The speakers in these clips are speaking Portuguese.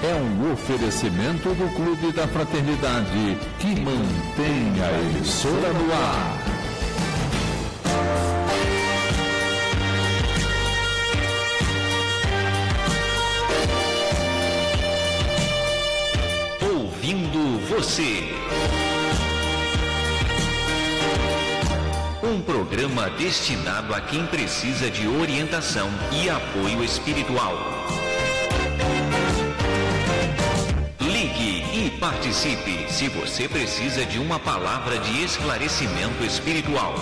é um oferecimento do Clube da Fraternidade, que mantém a emissora no ar. Ouvindo você. Um programa destinado a quem precisa de orientação e apoio espiritual. Ligue e participe se você precisa de uma palavra de esclarecimento espiritual.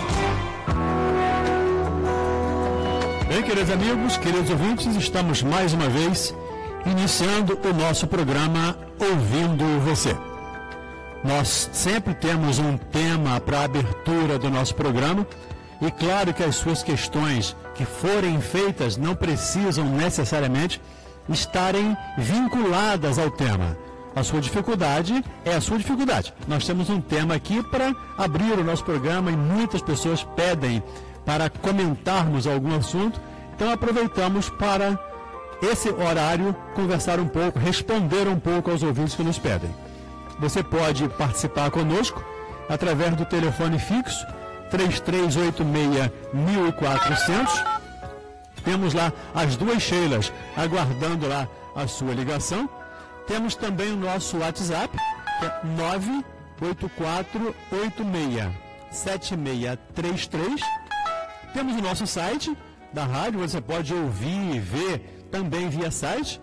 Bem, queridos amigos, queridos ouvintes, estamos mais uma vez iniciando o nosso programa Ouvindo Você. Nós sempre temos um tema para a abertura do nosso programa e claro que as suas questões que forem feitas não precisam necessariamente estarem vinculadas ao tema. A sua dificuldade é a sua dificuldade. Nós temos um tema aqui para abrir o nosso programa e muitas pessoas pedem para comentarmos algum assunto, então aproveitamos para esse horário conversar um pouco, responder um pouco aos ouvintes que nos pedem. Você pode participar conosco através do telefone fixo 3386-1400. Temos lá as duas Sheilas aguardando lá a sua ligação. Temos também o nosso WhatsApp, que é 984867633. Temos o nosso site da rádio, você pode ouvir e ver também via site,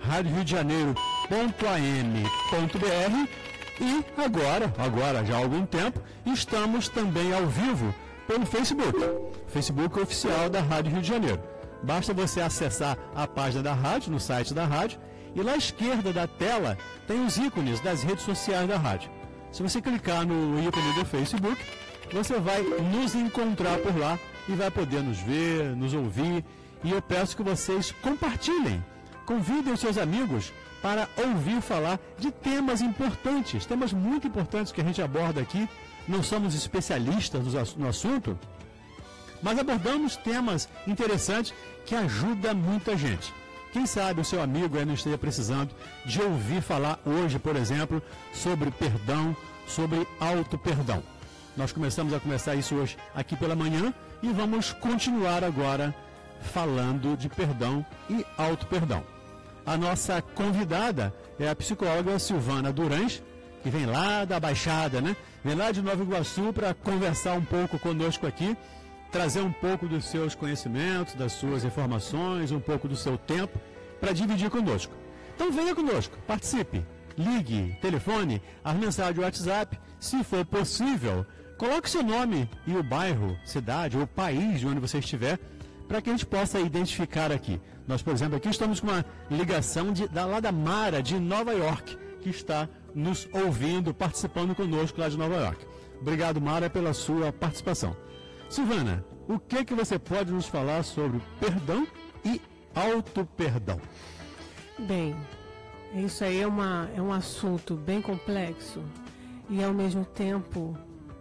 radioRioDeJaneiro.am.br. E agora já há algum tempo, estamos também ao vivo pelo Facebook oficial da Rádio Rio de Janeiro. Basta você acessar a página da rádio, no site da rádio, e lá à esquerda da tela tem os ícones das redes sociais da rádio. Se você clicar no ícone do Facebook, você vai nos encontrar por lá e vai poder nos ver, nos ouvir. E eu peço que vocês compartilhem, convidem os seus amigos para ouvir falar de temas importantes, temas muito importantes que a gente aborda aqui. Não somos especialistas no assunto, mas abordamos temas interessantes que ajudam muita gente. Quem sabe o seu amigo aí não esteja precisando de ouvir falar hoje, por exemplo, sobre perdão, sobre auto-perdão. Nós começamos a conversar isso hoje aqui pela manhã e vamos continuar agora falando de perdão e auto-perdão. A nossa convidada é a psicóloga Silvana Durães, que vem lá da Baixada, né? Vem lá de Nova Iguaçu para conversar um pouco conosco aqui, trazer um pouco dos seus conhecimentos, das suas informações, um pouco do seu tempo, para dividir conosco. Então venha conosco, participe, ligue, telefone, as mensagens do WhatsApp, se for possível, coloque seu nome e o bairro, cidade ou país de onde você estiver, para que a gente possa identificar aqui. Nós, por exemplo, aqui estamos com uma ligação lá da Mara, de Nova York, que está nos ouvindo, participando conosco lá de Nova York. Obrigado, Mara, pela sua participação. Silvana, o que você pode nos falar sobre perdão e auto-perdão? Bem, isso aí é um assunto bem complexo e, ao mesmo tempo,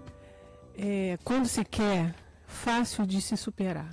quando se quer, fácil de se superar.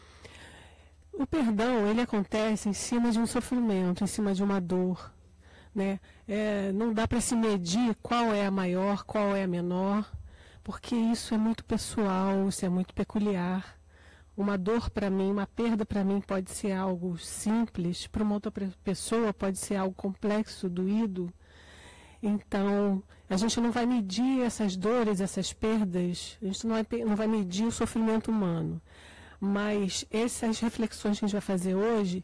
O perdão, ele acontece em cima de um sofrimento, em cima de uma dor, né? Não dá para se medir qual é a maior, qual é a menor, porque isso é muito pessoal, isso é muito peculiar. Uma dor para mim, uma perda para mim pode ser algo simples, para uma outra pessoa pode ser algo complexo, doído. Então, a gente não vai medir essas dores, essas perdas, a gente não vai medir o sofrimento humano. Mas essas reflexões que a gente vai fazer hoje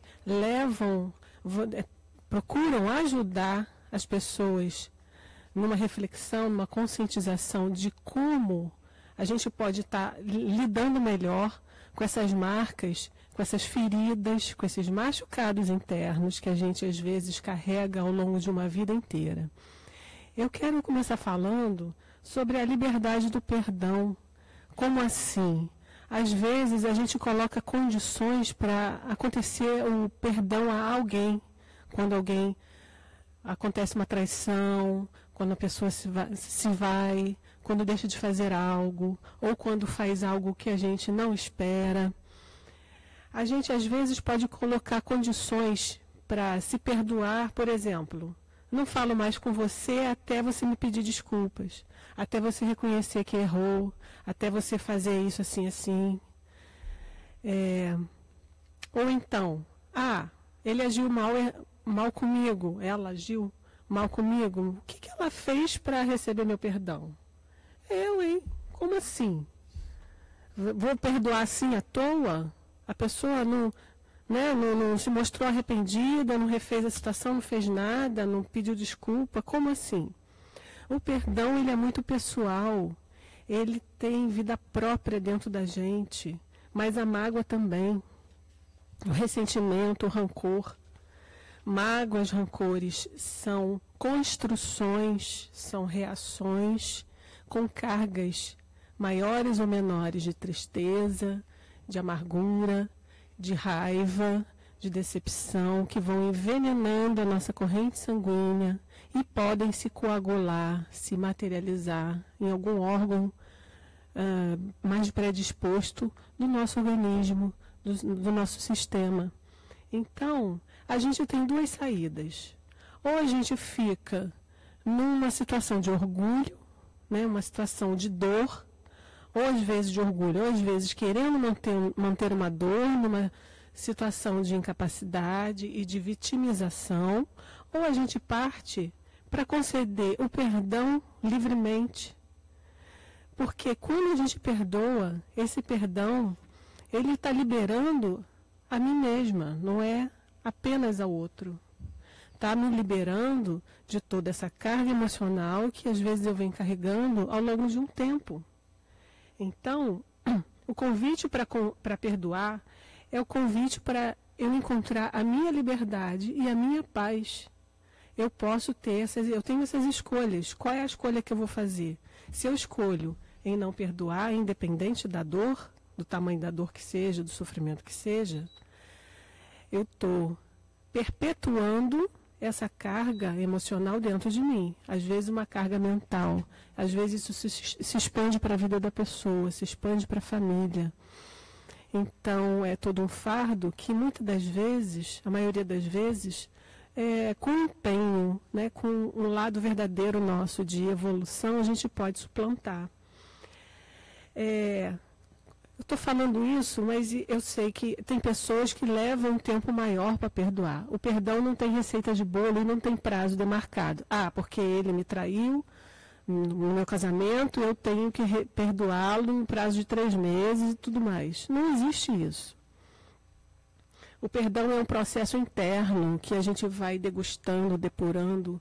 procuram ajudar as pessoas numa reflexão, numa conscientização de como a gente pode estar lidando melhor com essas marcas, com essas feridas, com esses machucados internos que a gente às vezes carrega ao longo de uma vida inteira. Eu quero começar falando sobre a liberdade do perdão. Como assim? Às vezes a gente coloca condições para acontecer o perdão a alguém. Quando acontece uma traição, quando a pessoa se vai, quando deixa de fazer algo, ou quando faz algo que a gente não espera. A gente às vezes pode colocar condições para se perdoar, por exemplo, não falo mais com você até você me pedir desculpas, até você reconhecer que errou, até você fazer isso assim, assim. Ou então, ele agiu mal comigo, ela agiu mal comigo, o que ela fez para receber meu perdão? Eu, hein? Como assim? Vou perdoar assim à toa? A pessoa não se mostrou arrependida, não refez a situação, não fez nada, não pediu desculpa, como assim? O perdão, ele é muito pessoal, ele tem vida própria dentro da gente, mas a mágoa também, o ressentimento, o rancor. Mágoas, rancores são construções, são reações com cargas maiores ou menores de tristeza, de amargura, de raiva, de decepção, que vão envenenando a nossa corrente sanguínea e podem se coagular, se materializar em algum órgão mais predisposto do nosso organismo, do nosso sistema. Então, a gente tem duas saídas. Ou a gente fica numa situação de orgulho, né, uma situação de dor, ou às vezes de orgulho, ou às vezes querendo manter uma dor, numa situação de incapacidade e de vitimização, ou a gente parte para conceder o perdão livremente. Porque quando a gente perdoa, esse perdão, ele está liberando a mim mesma, não é apenas ao outro. Está me liberando de toda essa carga emocional que às vezes eu venho carregando ao longo de um tempo. Então, o convite para perdoar é o convite para eu encontrar a minha liberdade e a minha paz. Eu tenho essas escolhas. Qual é a escolha que eu vou fazer? Se eu escolho em não perdoar, independente da dor, do tamanho da dor que seja, do sofrimento que seja, eu estou perpetuando essa carga emocional dentro de mim. Às vezes uma carga mental, às vezes isso se expande para a vida da pessoa, se expande para a família. Então é todo um fardo que muitas das vezes, a maioria das vezes, com empenho, né, com um lado verdadeiro nosso de evolução, a gente pode suplantar. Eu estou falando isso, mas eu sei que tem pessoas que levam um tempo maior para perdoar. O perdão não tem receita de bolo e não tem prazo demarcado. Porque ele me traiu no meu casamento, eu tenho que perdoá-lo em prazo de 3 meses e tudo mais. Não existe isso. O perdão é um processo interno que a gente vai degustando, depurando,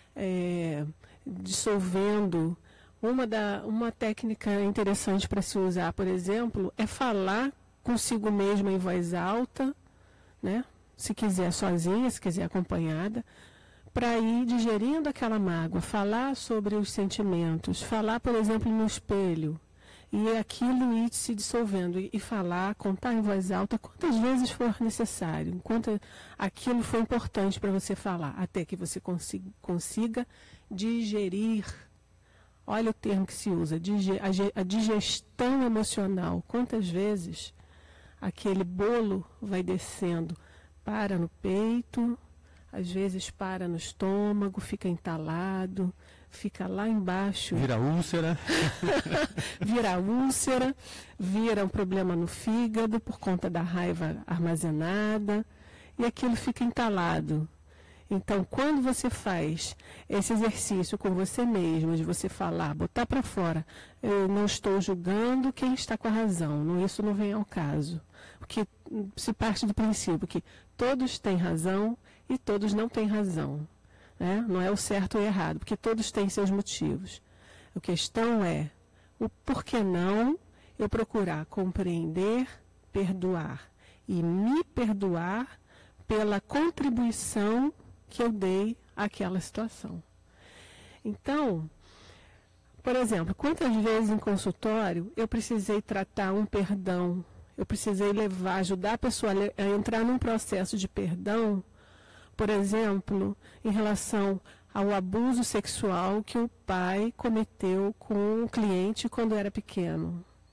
dissolvendo. Uma técnica interessante para se usar, por exemplo, é falar consigo mesma em voz alta, né? Se quiser sozinha, se quiser acompanhada, para ir digerindo aquela mágoa, falar sobre os sentimentos, falar, por exemplo, no espelho, e aquilo ir se dissolvendo, e falar, contar em voz alta quantas vezes for necessário, enquanto aquilo for importante para você falar, até que você consiga digerir. Olha o termo que se usa, a digestão emocional. Quantas vezes aquele bolo vai descendo, para no peito, às vezes para no estômago, fica entalado, fica lá embaixo. Vira úlcera. Vira úlcera, vira um problema no fígado por conta da raiva armazenada, e aquilo fica entalado. Então, quando você faz esse exercício com você mesmo, de você falar, botar para fora, eu não estou julgando quem está com a razão, isso não vem ao caso. Porque se parte do princípio que todos têm razão e todos não têm razão. Né? Não é o certo ou o errado, porque todos têm seus motivos. A questão é o porquê não eu procurar compreender, perdoar e me perdoar pela contribuição que eu dei àquela situação. Então, por exemplo, quantas vezes em consultório eu precisei tratar um perdão, eu precisei ajudar a pessoa a entrar num processo de perdão, por exemplo, em relação ao abuso sexual que o pai cometeu com um cliente quando era pequeno.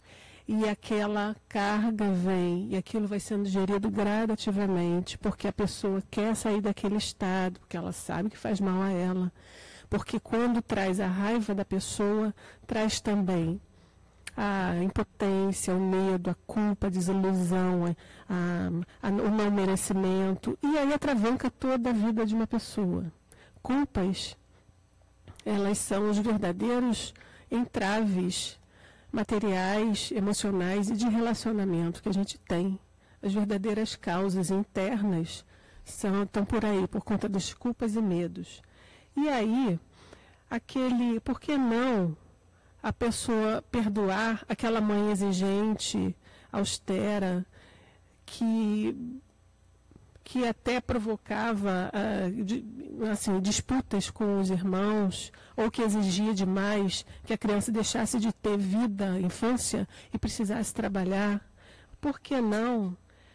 e aquela carga vem, e aquilo vai sendo gerido gradativamente, porque a pessoa quer sair daquele estado, porque ela sabe que faz mal a ela. Porque quando traz a raiva da pessoa, traz também a impotência, o medo, a culpa, a desilusão, o não merecimento, e aí atravanca toda a vida de uma pessoa. Culpas, elas são os verdadeiros entraves materiais, emocionais e de relacionamento que a gente tem. As verdadeiras causas internas estão por aí, por conta das culpas e medos. E aí, por que não a pessoa perdoar aquela mãe exigente, austera, que até provocava disputas com os irmãos, ou que exigia demais que a criança deixasse de ter vida, infância, e precisasse trabalhar? Por que não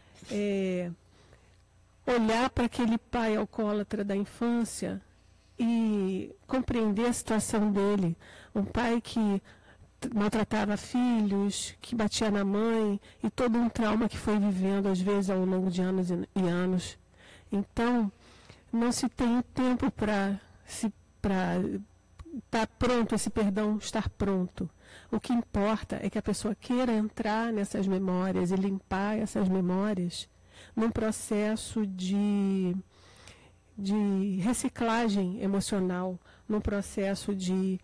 olhar para aquele pai alcoólatra da infância e compreender a situação dele? Um pai que maltratava filhos, que batia na mãe, e todo um trauma que foi vivendo, às vezes, ao longo de anos e anos. Então, não se tem tempo para estar pronto, esse perdão estar pronto. O que importa é que a pessoa queira entrar nessas memórias e limpar essas memórias num processo de reciclagem emocional, num processo de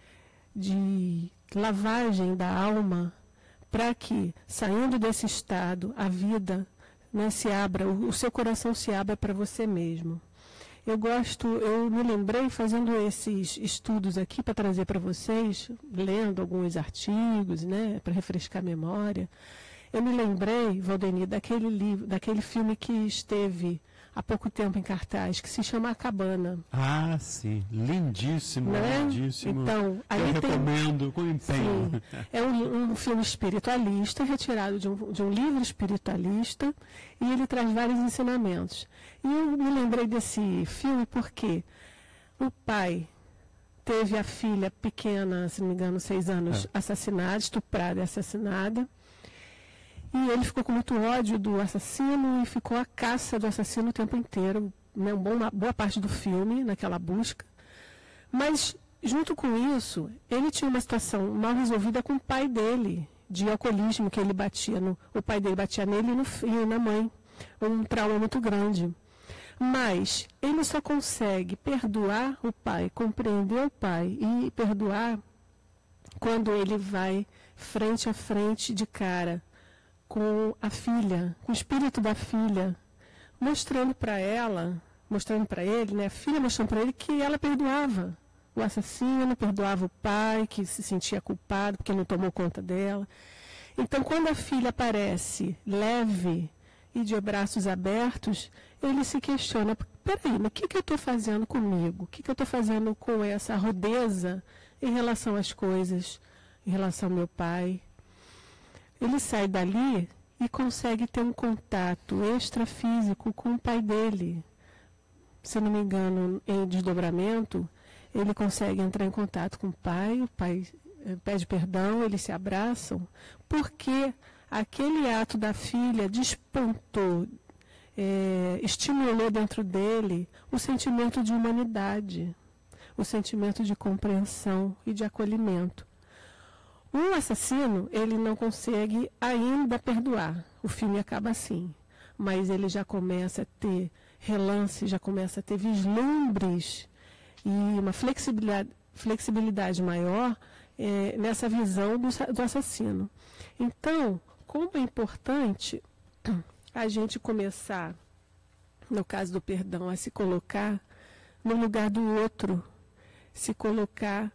lavagem da alma, para que, saindo desse estado, a vida, né, se abra, o seu coração se abra para você mesmo. Eu me lembrei, fazendo esses estudos aqui para trazer para vocês, lendo alguns artigos, né, para refrescar a memória, eu me lembrei, Valdeni, daquele filme que esteve há pouco tempo em cartaz, que se chama A Cabana. Ah, sim. Lindíssimo, né? Lindíssimo. Então, eu recomendo com empenho. Sim, é um filme espiritualista, retirado de um livro espiritualista, e ele traz vários ensinamentos. E eu me lembrei desse filme porque o pai teve a filha pequena, se não me engano, 6 anos, assassinada, estuprada e assassinada. E ele ficou com muito ódio do assassino e ficou à caça do assassino o tempo inteiro, né, uma boa parte do filme, naquela busca. Mas, junto com isso, ele tinha uma situação mal resolvida com o pai dele, de alcoolismo, que ele batia o pai dele batia nele e na mãe. Um trauma muito grande. Mas ele só consegue perdoar o pai, compreender o pai e perdoar quando ele vai frente a frente de cara com a filha, com o espírito da filha, mostrando para ele, né, a filha mostrando para ele que ela perdoava o assassino, perdoava o pai, que se sentia culpado porque não tomou conta dela. Então, quando a filha aparece leve e de braços abertos, ele se questiona: peraí, mas o que eu estou fazendo comigo? O que eu estou fazendo com essa rudeza em relação às coisas, em relação ao meu pai? Ele sai dali e consegue ter um contato extrafísico com o pai dele. Se não me engano, em desdobramento, ele consegue entrar em contato com o pai pede perdão, eles se abraçam, porque aquele ato da filha despontou, estimulou dentro dele o sentimento de humanidade, o sentimento de compreensão e de acolhimento. O assassino, ele não consegue ainda perdoar. O filme acaba assim. Mas ele já começa a ter relances, já começa a ter vislumbres e uma flexibilidade maior nessa visão do assassino. Então, como é importante a gente começar, no caso do perdão, a se colocar no lugar do outro, se colocar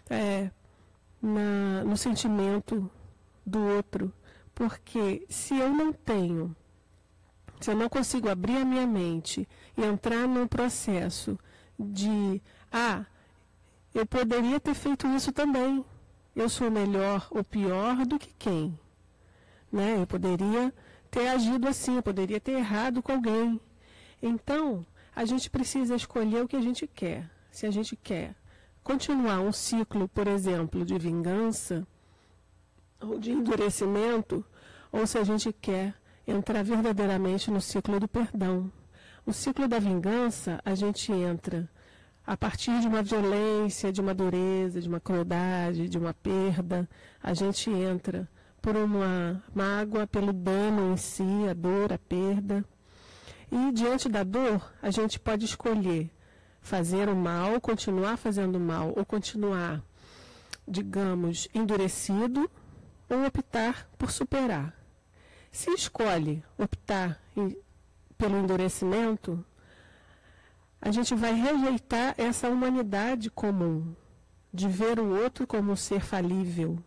no sentimento do outro, porque se eu não consigo abrir a minha mente e entrar num processo de eu poderia ter feito isso também, eu sou melhor ou pior do que quem, né? Eu poderia ter agido assim, eu poderia ter errado com alguém. Então, a gente precisa escolher o que a gente quer. Se a gente quer continuar um ciclo, por exemplo, de vingança, ou de endurecimento, ou se a gente quer entrar verdadeiramente no ciclo do perdão. O ciclo da vingança, a gente entra a partir de uma violência, de uma dureza, de uma crueldade, de uma perda. A gente entra por uma mágoa, pelo dano em si, a dor, a perda. E diante da dor, a gente pode escolher fazer o mal, continuar fazendo o mal, ou continuar, digamos, endurecido, ou optar por superar. Se escolhe optar pelo endurecimento, a gente vai rejeitar essa humanidade comum, de ver o outro como um ser falível.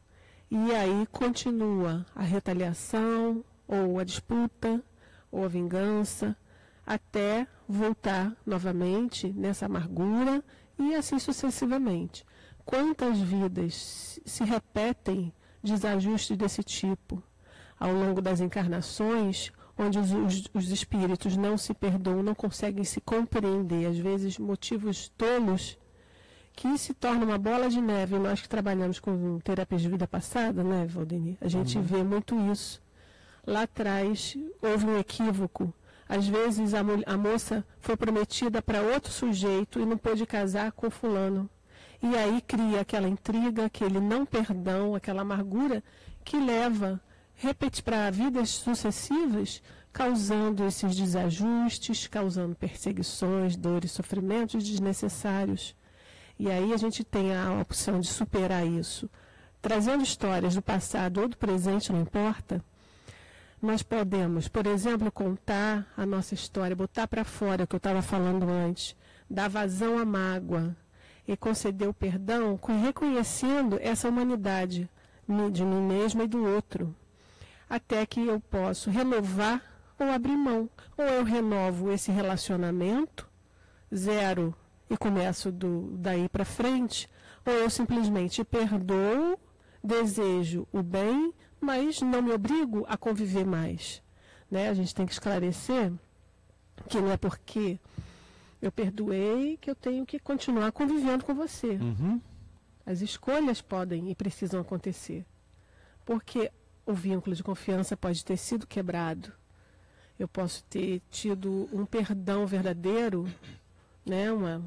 E aí continua a retaliação, ou a disputa, ou a vingança, até voltar novamente nessa amargura e assim sucessivamente. Quantas vidas se repetem desajustes desse tipo ao longo das encarnações, onde os espíritos não se perdoam, não conseguem se compreender, às vezes motivos tolos, que se torna uma bola de neve. E nós que trabalhamos com terapias de vida passada, né, Valdemir? A gente vê muito isso. Lá atrás houve um equívoco. Às vezes a moça foi prometida para outro sujeito e não pôde casar com fulano. E aí cria aquela intriga, aquele não perdão, aquela amargura que leva para vidas sucessivas, causando esses desajustes, causando perseguições, dores, sofrimentos desnecessários. E aí a gente tem a opção de superar isso. Trazendo histórias do passado ou do presente, não importa, nós podemos, por exemplo, contar a nossa história, botar para fora o que eu estava falando antes, dar vazão à mágoa e conceder o perdão, reconhecendo essa humanidade de mim mesma e do outro, até que eu posso renovar ou abrir mão. Ou eu renovo esse relacionamento, zero, e começo daí para frente, ou eu simplesmente perdoo, desejo o bem, mas não me obrigo a conviver mais. Né? A gente tem que esclarecer que não é porque eu perdoei que eu tenho que continuar convivendo com você. As escolhas podem e precisam acontecer. Porque o vínculo de confiança pode ter sido quebrado. Eu posso ter tido um perdão verdadeiro, né?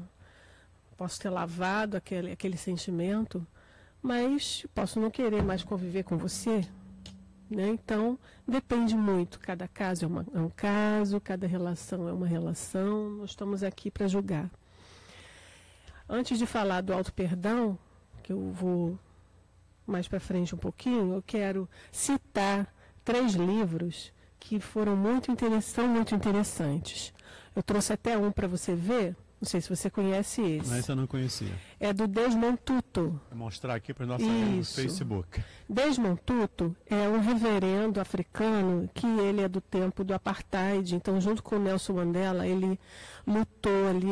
Posso ter lavado aquele sentimento, mas posso não querer mais conviver com você. Né? Então, depende muito. Cada caso é um caso, cada relação é uma relação. Nós estamos aqui para julgar. Antes de falar do auto-perdão, que eu vou mais para frente um pouquinho, eu quero citar 3 livros que foram muito interessantes. Eu trouxe até um para você ver. Não sei se você conhece esse. Mas eu não conhecia. É do Desmond Tutu. Vou mostrar aqui para o nosso amigo no Facebook. Desmond Tutu é um reverendo africano que ele é do tempo do apartheid. Então, junto com o Nelson Mandela, ele lutou ali,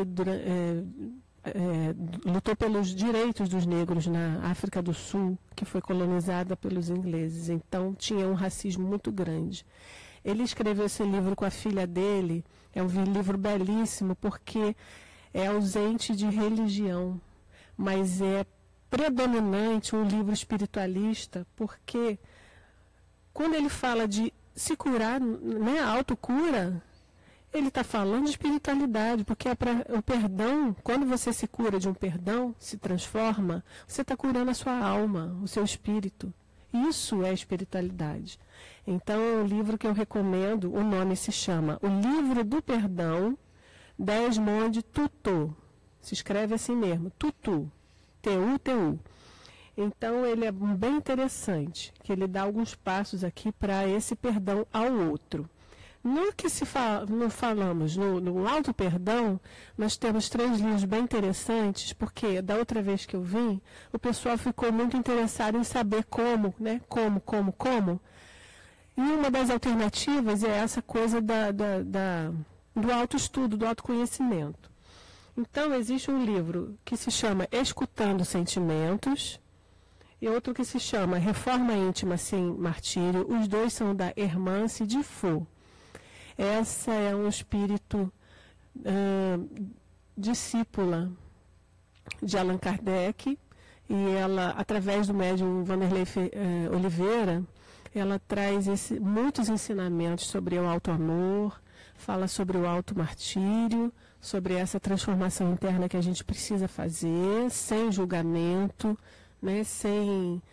lutou pelos direitos dos negros na África do Sul, que foi colonizada pelos ingleses. Então, tinha um racismo muito grande. Ele escreveu esse livro com a filha dele. É um livro belíssimo, porque é ausente de religião, mas é predominante um livro espiritualista, porque quando ele fala de se curar, né, a autocura, ele está falando de espiritualidade, porque o perdão, quando você se cura de um perdão, se transforma, você está curando a sua alma, o seu espírito. Isso é espiritualidade. Então, é um livro que eu recomendo, o nome se chama O Livro do Perdão, Desmond Tutu. Se escreve assim mesmo, Tutu, T-U-T-U. Então, ele é bem interessante, que ele dá alguns passos aqui para esse perdão ao outro. No que falamos no auto-perdão, nós temos 3 livros bem interessantes, porque da outra vez que eu vim, o pessoal ficou muito interessado em saber como, né? Como. E uma das alternativas é essa coisa do autoestudo, do autoconhecimento. Então, existe um livro que se chama Escutando Sentimentos, e outro que se chama Reforma Íntima Sem Martírio. Os dois são da Hermance de Faux. Essa é um espírito discípula de Allan Kardec, e ela, através do médium Vanderlei Oliveira, ela traz muitos ensinamentos sobre o auto-amor, fala sobre o auto-martírio, sobre essa transformação interna que a gente precisa fazer, sem julgamento, né, sem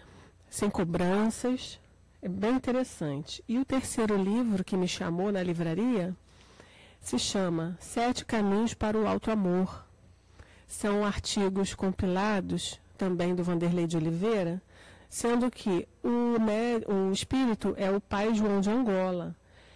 cobranças. É bem interessante. E o terceiro livro que me chamou na livraria se chama 7 Caminhos para o Auto-Amor. São artigos compilados, também do Vanderlei de Oliveira, sendo que o espírito é o Pai João de Angola.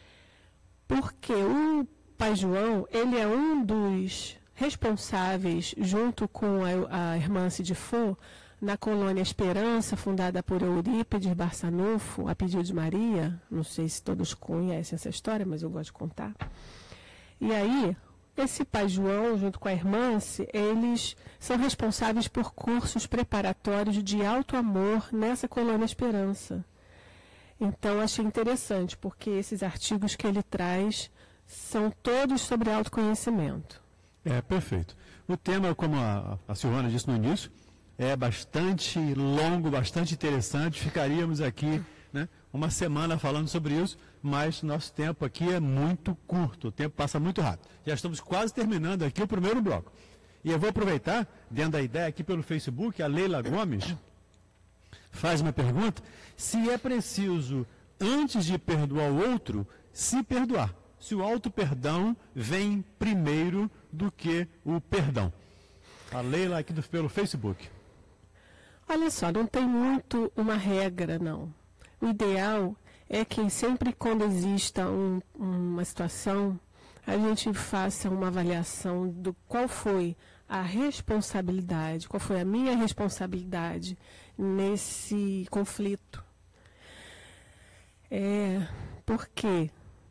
Porque o Pai João, ele é um dos responsáveis, junto com a irmã Cidifô, na colônia Esperança, fundada por Eurípides Barçanufo, a pedido de Maria. Não sei se todos conhecem essa história, mas eu gosto de contar. E aí, esse Pai João, junto com a irmã, eles são responsáveis por cursos preparatórios de auto-amor nessa colônia Esperança. Então, achei interessante, porque esses artigos que ele traz são todos sobre autoconhecimento. Perfeito. O tema, como a Silvana disse no início, é bastante longo, bastante interessante. Ficaríamos aqui, né, uma semana falando sobre isso, mas nosso tempo aqui é muito curto, o tempo passa muito rápido. Já estamos quase terminando aqui o primeiro bloco. E eu vou aproveitar, dentro da ideia aqui pelo Facebook, a Leila Gomes faz uma pergunta, se é preciso, antes de perdoar o outro, se perdoar. Se o auto-perdão vem primeiro do que o perdão. A Leila aqui pelo Facebook. Olha só, não tem muito uma regra, não. O ideal é que sempre quando exista uma situação, a gente faça uma avaliação do qual foi a responsabilidade, qual foi a minha responsabilidade nesse conflito. Porque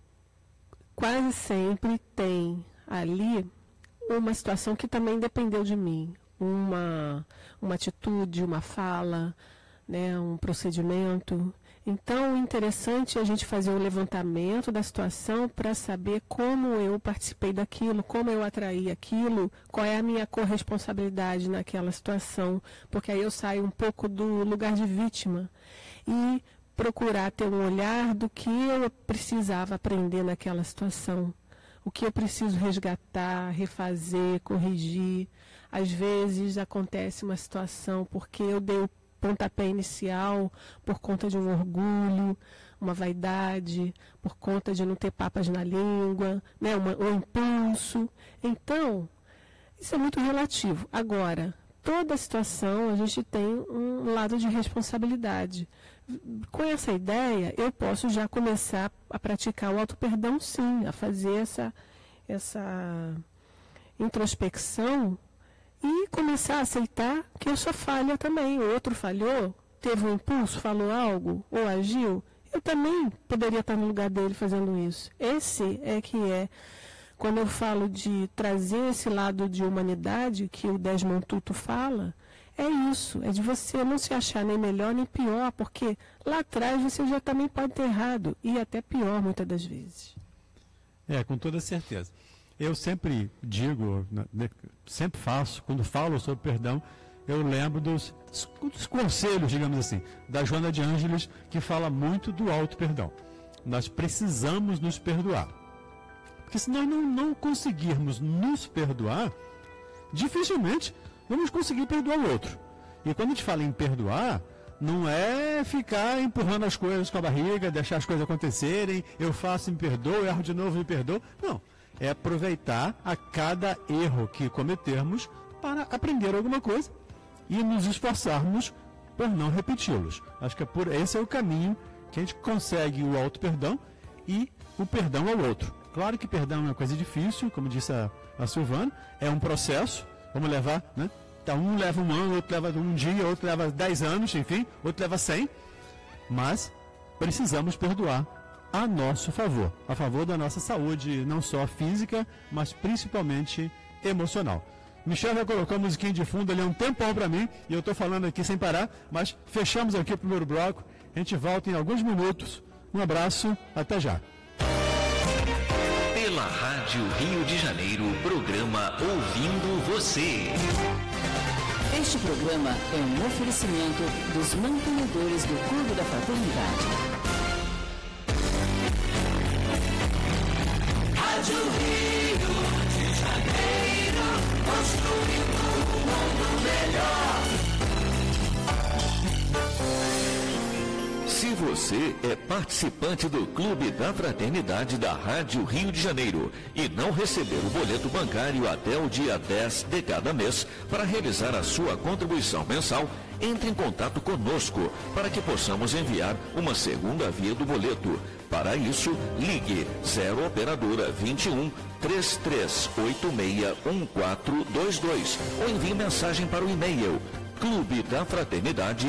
quase sempre tem ali uma situação que também dependeu de mim. Uma atitude, uma fala, né, um procedimento. Então, o interessante é a gente fazer o levantamento da situação para saber como eu participei daquilo, como eu atraí aquilo, qual é a minha corresponsabilidade naquela situação, porque aí eu saio um pouco do lugar de vítima e procurar ter um olhar do que eu precisava aprender naquela situação, o que eu preciso resgatar, refazer, corrigir. Às vezes acontece uma situação porque eu dei o pontapé inicial por conta de um orgulho, uma vaidade, por conta de não ter papas na língua, né, um impulso. Então, isso é muito relativo. Agora, toda situação a gente tem um lado de responsabilidade. Com essa ideia, eu posso já começar a praticar o auto-perdão, sim, a fazer essa introspecção e começar a aceitar que eu sou falha também. O outro falhou, teve um impulso, falou algo ou agiu. Eu também poderia estar no lugar dele fazendo isso. Esse é que é, quando eu falo de trazer esse lado de humanidade que o Desmond Tutu fala, é isso, é de você não se achar nem melhor nem pior, porque lá atrás você já também pode ter errado, e até pior muitas das vezes. Com toda certeza. Eu sempre digo, sempre faço, quando falo sobre perdão, eu lembro dos conselhos, digamos assim, da Joana de Ângeles, que fala muito do auto-perdão. Nós precisamos nos perdoar. Porque se nós não conseguirmos nos perdoar, dificilmente vamos conseguir perdoar o outro. E quando a gente fala em perdoar, não é ficar empurrando as coisas com a barriga, deixar as coisas acontecerem, eu faço, me perdoo, erro de novo, me perdoo. Não. É aproveitar a cada erro que cometermos para aprender alguma coisa e nos esforçarmos por não repeti-los. Acho que esse é o caminho que a gente consegue o auto-perdão e o perdão ao outro. Claro que perdão é uma coisa difícil, como disse a Silvana, é um processo, vamos levar, né? Então, um leva um ano, outro leva um dia, outro leva 10 anos, enfim, outro leva 100, mas precisamos perdoar a nosso favor, a favor da nossa saúde, não só física, mas principalmente emocional. Michel já colocou a musiquinha de fundo ali há um tempão para mim, e eu estou falando aqui sem parar, mas fechamos aqui o primeiro bloco, a gente volta em alguns minutos. Um abraço, até já. Pela Rádio Rio de Janeiro, programa Ouvindo Você. Este programa é um oferecimento dos mantenedores do Clube da Fraternidade. Rádio Rio de Janeiro, construindo um mundo melhor. Se você é participante do Clube da Fraternidade da Rádio Rio de Janeiro e não receber o boleto bancário até o dia 10 de cada mês para realizar a sua contribuição mensal, entre em contato conosco para que possamos enviar uma segunda via do boleto. Para isso, ligue 0 operadora 21 3386 1422 ou envie mensagem para o e-mail clube da fraternidade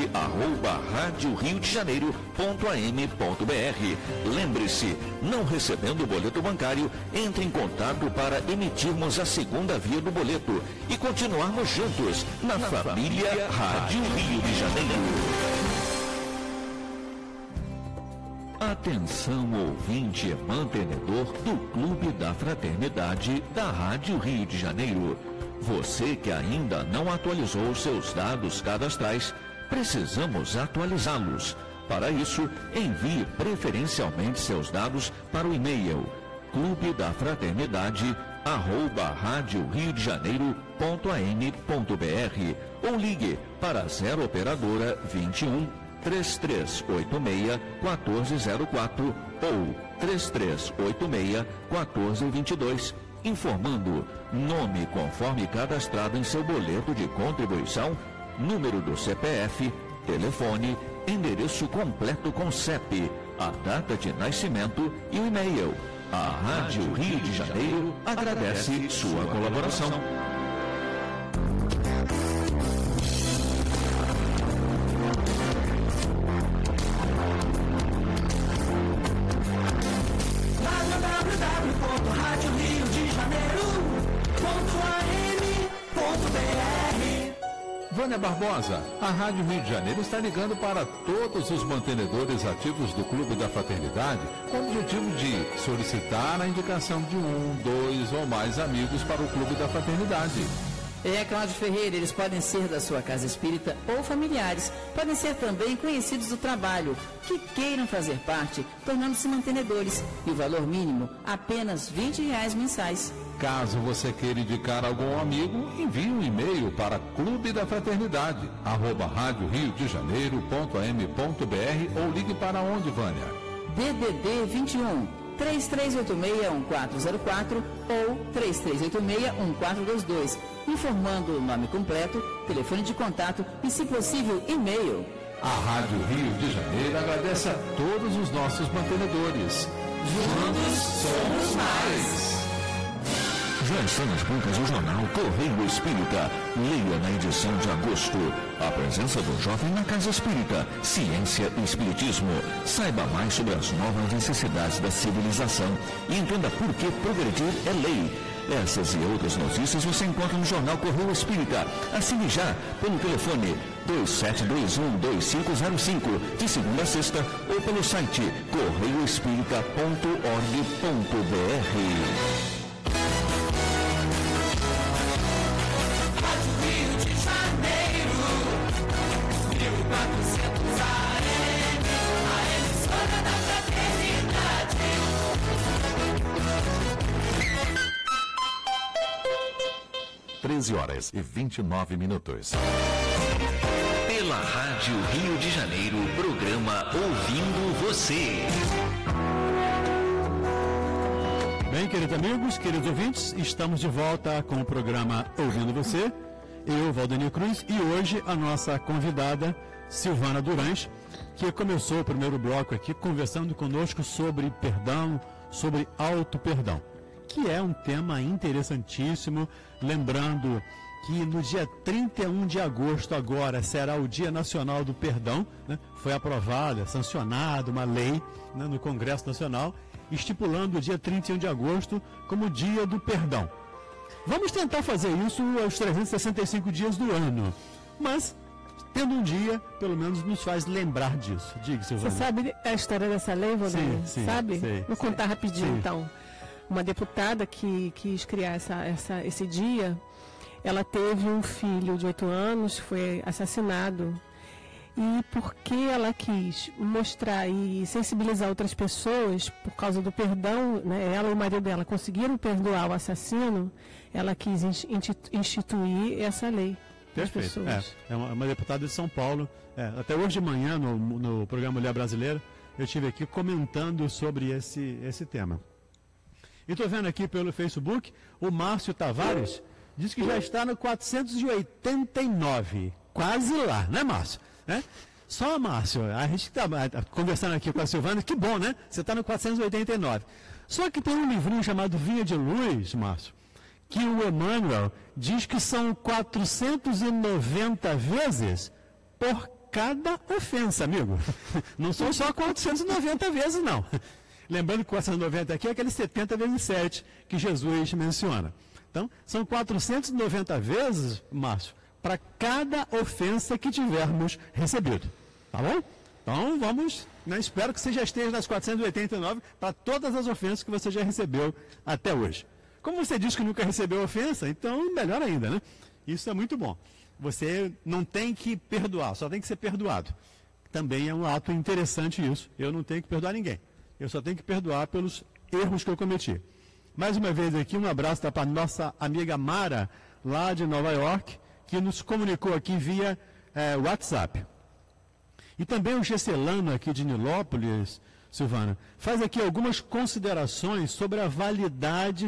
@radioriodejaneiro.am.br. Lembre-se, não recebendo o boleto bancário, entre em contato para emitirmos a segunda via do boleto e continuarmos juntos na família Rádio Rio de Janeiro. Atenção, ouvinte e mantenedor do Clube da Fraternidade da Rádio Rio de Janeiro. Você que ainda não atualizou os seus dados cadastrais, precisamos atualizá-los. Para isso, envie preferencialmente seus dados para o e-mail clubedaFraternidade@radioriodejaneiro.am.br ou ligue para 0 operadora 21 3386 1404 ou 3386 1422. Informando nome conforme cadastrado em seu boleto de contribuição, número do CPF, telefone, endereço completo com CEP, a data de nascimento e o e-mail. A Rádio Rio de Janeiro agradece sua colaboração. Vânia Barbosa, a Rádio Rio de Janeiro está ligando para todos os mantenedores ativos do Clube da Fraternidade com o objetivo de solicitar a indicação de 1, 2 ou mais amigos para o Clube da Fraternidade. Cláudio Ferreira, eles podem ser da sua casa espírita ou familiares. Podem ser também conhecidos do trabalho, que queiram fazer parte, tornando-se mantenedores. E o valor mínimo, apenas R$20 mensais. Caso você queira indicar algum amigo, envie um e-mail para clubedafraternidade @radioriodejaneiro.am.br ou ligue para onde, Vânia? DDD 21 3386-1404 ou 3386-1422, informando o nome completo, telefone de contato e, se possível, e-mail. A Rádio Rio de Janeiro agradece a todos os nossos mantenedores. Juntos somos mais! Já está nas bancas o jornal Correio Espírita. Leia na edição de agosto. A presença do jovem na Casa Espírita, Ciência e Espiritismo. Saiba mais sobre as novas necessidades da civilização e entenda por que progredir é lei. Essas e outras notícias você encontra no jornal Correio Espírita. Assine já pelo telefone 2721-2505, de segunda a sexta, ou pelo site correioespírita.org.br. (13h29). Pela Rádio Rio de Janeiro, programa Ouvindo Você. Bem, queridos amigos, queridos ouvintes, estamos de volta com o programa Ouvindo Você. Eu, Valdemir Cruz, e hoje a nossa convidada, Silvana Durães, que começou o primeiro bloco aqui conversando conosco sobre perdão, sobre auto-perdão, que é um tema interessantíssimo, lembrando que no dia 31 de agosto agora será o Dia Nacional do Perdão, né? Foi aprovada, sancionada uma lei, né, no Congresso Nacional, estipulando o dia 31 de agosto como Dia do Perdão. Vamos tentar fazer isso aos 365 dias do ano, mas tendo um dia, pelo menos nos faz lembrar disso. Diga, Silvana. Você sabe a história dessa lei, Valdemir? Sim, sabe? Vou contar rapidinho, sim. então. Uma deputada que quis criar esse dia, ela teve um filho de 8 anos, foi assassinado. E porque ela quis mostrar e sensibilizar outras pessoas por causa do perdão, né, ela e o marido dela conseguiram perdoar o assassino, ela quis instituir essa lei. Perfeito. É uma deputada de São Paulo. Até hoje de manhã, no programa Mulher Brasileira, eu estive aqui comentando sobre esse tema. E estou vendo aqui pelo Facebook, o Márcio Tavares diz que já está no 489. Quase lá, né, Márcio? Só, Márcio, a gente está conversando aqui com a Silvana, que bom, né? Você está no 489. Só que tem um livrinho chamado Vinha de Luz, Márcio, que o Emmanuel diz que são 490 vezes por cada ofensa, amigo. Não são só 490 vezes, não. Lembrando que 490 aqui é aquele 70 vezes 7 que Jesus menciona. Então, são 490 vezes, Márcio, para cada ofensa que tivermos recebido. Tá bom? Então, vamos, espero que você já esteja nas 489 para todas as ofensas que você já recebeu até hoje. Como você disse que nunca recebeu ofensa, então melhor ainda, né? Isso é muito bom. Você não tem que perdoar, só tem que ser perdoado. Também é um ato interessante isso. Eu não tenho que perdoar ninguém. Eu só tenho que perdoar pelos erros que eu cometi. Mais uma vez aqui, um abraço para a nossa amiga Mara, lá de Nova York, que nos comunicou aqui via WhatsApp. E também o Gesselano aqui de Nilópolis, Silvana, faz aqui algumas considerações sobre a validade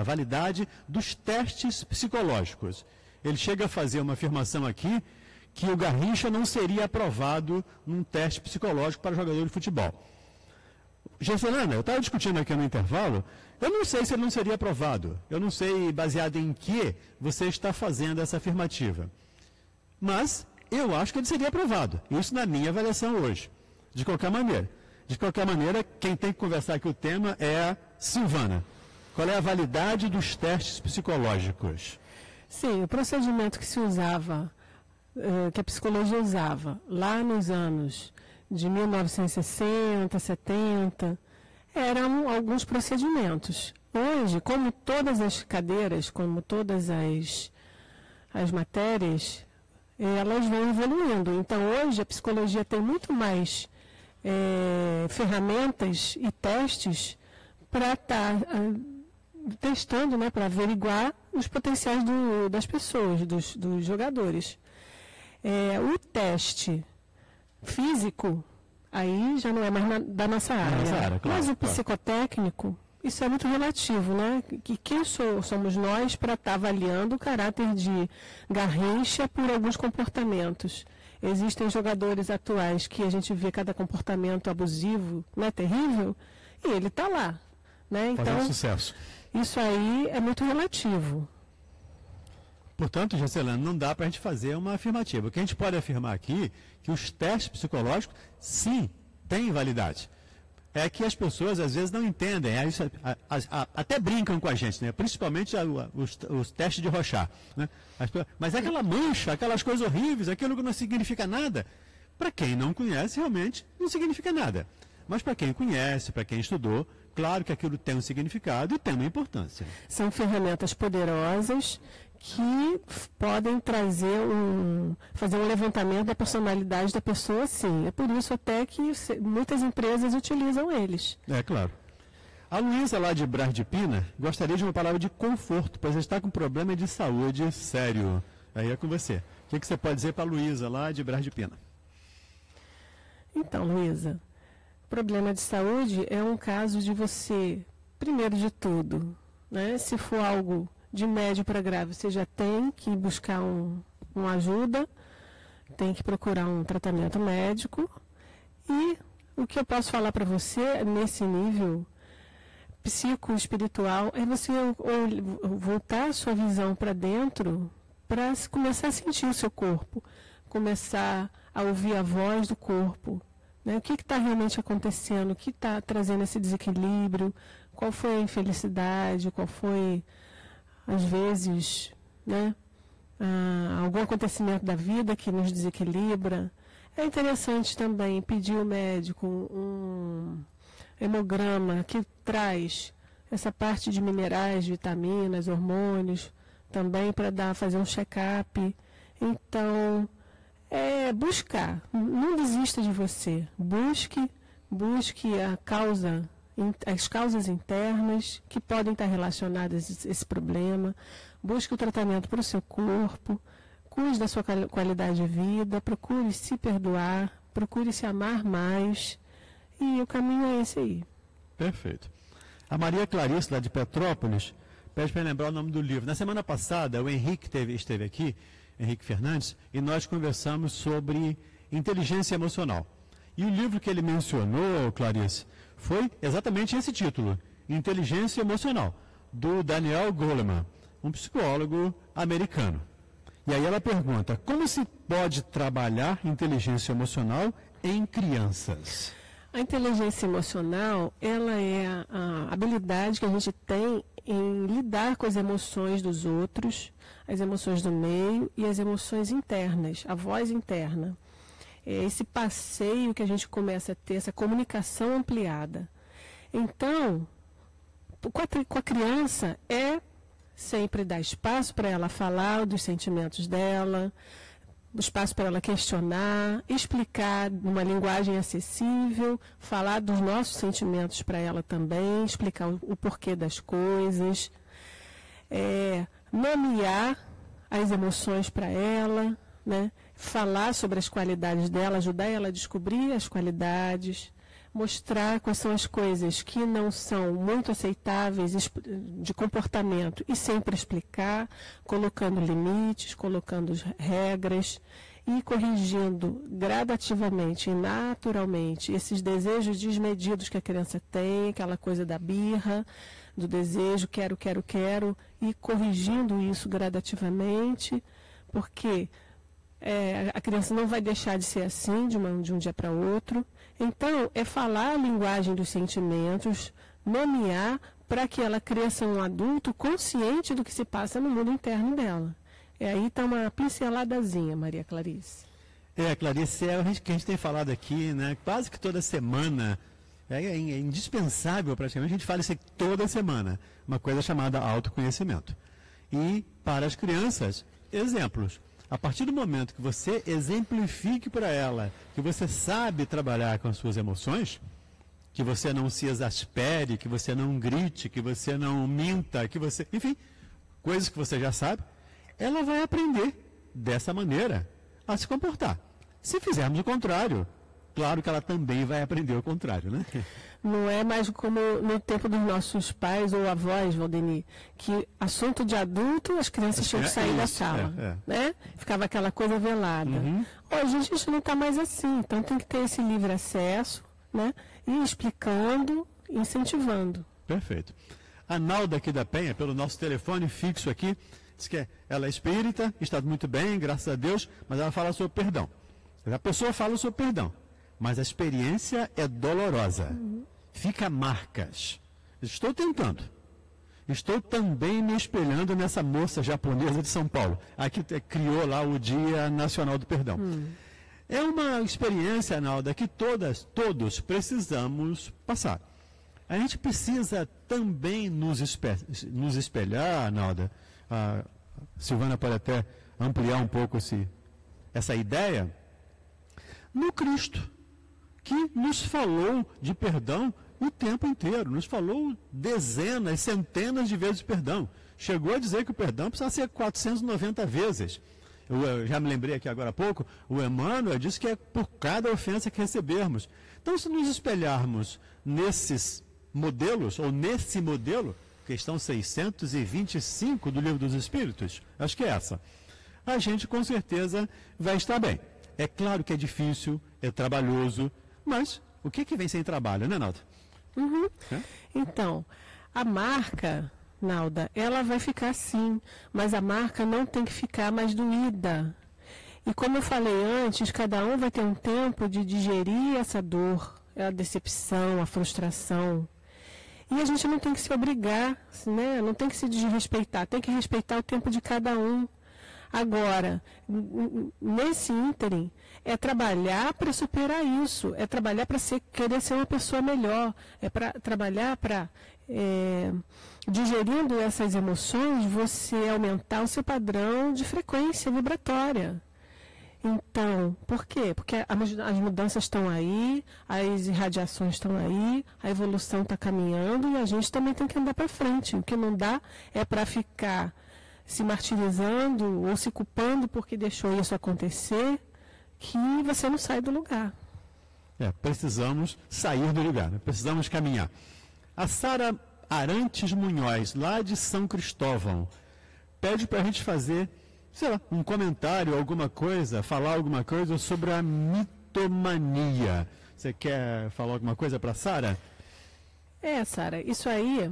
dos testes psicológicos. Ele chega a fazer uma afirmação aqui que o Garrincha não seria aprovado num teste psicológico para jogador de futebol. Gesselana, eu estava discutindo aqui no intervalo, eu não sei se ele não seria aprovado. Eu não sei baseado em que você está fazendo essa afirmativa. Mas eu acho que ele seria aprovado. Isso na minha avaliação hoje. De qualquer maneira, quem tem que conversar aqui o tema é a Silvana. Qual é a validade dos testes psicológicos? Sim, o procedimento que se usava, que a psicologia usava lá nos anos de 1960, 70, eram alguns procedimentos. Hoje, como todas as cadeiras, como todas as matérias, elas vão evoluindo. Então, hoje, a psicologia tem muito mais ferramentas e testes para estar testando, né, para averiguar os potenciais das pessoas, dos jogadores. O teste físico, aí já não é mais da nossa área. Claro, mas o psicotécnico, isso é muito relativo, né? Quem somos nós para estar avaliando o caráter de Garrincha por alguns comportamentos? Existem jogadores atuais que a gente vê cada comportamento abusivo, né, terrível, e ele está lá, né? Então, sucesso. Isso aí é muito relativo. Portanto, Gesselano, não dá para a gente fazer uma afirmativa. O que a gente pode afirmar aqui que os testes psicológicos, sim, têm validade. É que as pessoas, às vezes, não entendem. Até brincam com a gente, né? Principalmente os testes de Rorschach. Né? Mas aquela mancha, aquelas coisas horríveis, aquilo que não significa nada, para quem não conhece, realmente não significa nada. Mas para quem conhece, para quem estudou, claro que aquilo tem um significado e tem uma importância. São ferramentas poderosas que podem fazer um levantamento da personalidade da pessoa, sim. É por isso até que muitas empresas utilizam eles. É, claro. A Luísa, lá de Brás de Pina, gostaria de uma palavra de conforto, pois está com um problema de saúde sério. Aí é com você. O que você pode dizer para a Luísa, lá de Brás de Pina? Então, Luísa, problema de saúde é um caso de você, primeiro de tudo, né, se for algo de médio para grave, você já tem que buscar uma ajuda, tem que procurar um tratamento médico. E o que eu posso falar para você nesse nível psicoespiritual é você voltar a sua visão para dentro para começar a sentir o seu corpo, começar a ouvir a voz do corpo. Né? O que está realmente acontecendo, o que está trazendo esse desequilíbrio, qual foi a infelicidade, qual foi, às vezes, né, algum acontecimento da vida que nos desequilibra. É interessante também pedir ao médico um hemograma que traz essa parte de minerais, vitaminas, hormônios, também para fazer um check-up. Então, buscar, não desista de você, busque as causas internas que podem estar relacionadas a esse problema, busque o tratamento para o seu corpo, cuide da sua qualidade de vida, procure se perdoar, procure se amar mais, e o caminho é esse aí. Perfeito. A Maria Clarice, lá de Petrópolis, pede para lembrar o nome do livro. Na semana passada, o Henrique esteve aqui, Henrique Fernandes, e nós conversamos sobre inteligência emocional. E o livro que ele mencionou, Clarice, foi exatamente esse título, Inteligência Emocional, do Daniel Goleman, um psicólogo americano. E aí ela pergunta, como se pode trabalhar inteligência emocional em crianças? A inteligência emocional, ela é a habilidade que a gente tem em lidar com as emoções dos outros, as emoções do meio e as emoções internas, a voz interna. É esse passeio que a gente começa a ter, essa comunicação ampliada. Então, com a criança, sempre dar espaço para ela falar dos sentimentos dela, espaço para ela questionar, explicar numa linguagem acessível, falar dos nossos sentimentos para ela também, explicar o porquê das coisas, nomear as emoções para ela, né? Falar sobre as qualidades dela, ajudar ela a descobrir as qualidades, mostrar quais são as coisas que não são muito aceitáveis de comportamento e sempre explicar, colocando limites, colocando regras e corrigindo gradativamente e naturalmente esses desejos desmedidos que a criança tem, aquela coisa da birra, do desejo, quero, e corrigindo isso gradativamente, porque a criança não vai deixar de ser assim de um dia para outro. Então, falar a linguagem dos sentimentos, nomear, para que ela cresça um adulto consciente do que se passa no mundo interno dela. Aí está uma pinceladazinha, Maria Clarice. Clarice, é o que a gente tem falado aqui, né? Quase que toda semana, é indispensável praticamente, a gente fala isso aqui toda semana, uma coisa chamada autoconhecimento. E para as crianças, exemplos. A partir do momento que você exemplifique para ela que você sabe trabalhar com as suas emoções, que você não se exaspere, que você não grite, que você não minta, enfim, coisas que você já sabe, ela vai aprender dessa maneira a se comportar. Se fizermos o contrário, claro que ela também vai aprender o contrário, né? Não é mais como no tempo dos nossos pais ou avós, Valdemir, que assunto de adulto, as crianças tinham que sair da sala, né? Ficava aquela coisa velada. Hoje a gente não está mais assim, então tem que ter esse livre acesso, né? E explicando, incentivando. Perfeito. A Nalda aqui da Penha, pelo nosso telefone fixo aqui, diz que ela é espírita, está muito bem, graças a Deus, mas ela fala sobre perdão. A pessoa fala sobre perdão, mas a experiência é dolorosa. Fica marcas. Estou tentando. Estou também me espelhando nessa moça japonesa de São Paulo, a que criou lá o Dia Nacional do Perdão. É uma experiência, Nalda, que todos precisamos passar. A gente precisa também nos espelhar, Nalda. A Silvana pode até ampliar um pouco essa ideia, no Cristo, que nos falou de perdão o tempo inteiro, nos falou dezenas, centenas de vezes de perdão. Chegou a dizer que o perdão precisa ser 490 vezes. Eu já me lembrei aqui agora há pouco, o Emmanuel disse que é por cada ofensa que recebermos. Então, se nos espelharmos nesses modelos, ou nesse modelo, questão 625 do Livro dos Espíritos, acho que é essa, a gente com certeza vai estar bem. É claro que é difícil, é trabalhoso, mas o que vem sem trabalho, né, Nalda? Então, a marca, Nalda, ela vai ficar assim, mas a marca não tem que ficar mais doída. E como eu falei antes, cada um vai ter um tempo de digerir essa dor, a decepção, a frustração. E a gente não tem que se obrigar, né? Não tem que se desrespeitar, tem que respeitar o tempo de cada um. Agora, nesse ínterim, é trabalhar para superar isso, é trabalhar para querer ser uma pessoa melhor, é para trabalhar para, digerindo essas emoções, você aumentar o seu padrão de frequência vibratória. Então, por quê? Porque as mudanças estão aí, as irradiações estão aí, a evolução está caminhando e a gente também tem que andar para frente. O que não dá é para ficar se martirizando ou se culpando porque deixou isso acontecer, que você não sai do lugar. Precisamos sair do lugar, né? Precisamos caminhar. A Sara Arantes Munhoz, lá de São Cristóvão, pede para a gente fazer, sei lá, um comentário, alguma coisa, falar alguma coisa sobre a mitomania. Você quer falar alguma coisa para a Sara? Sara, isso aí,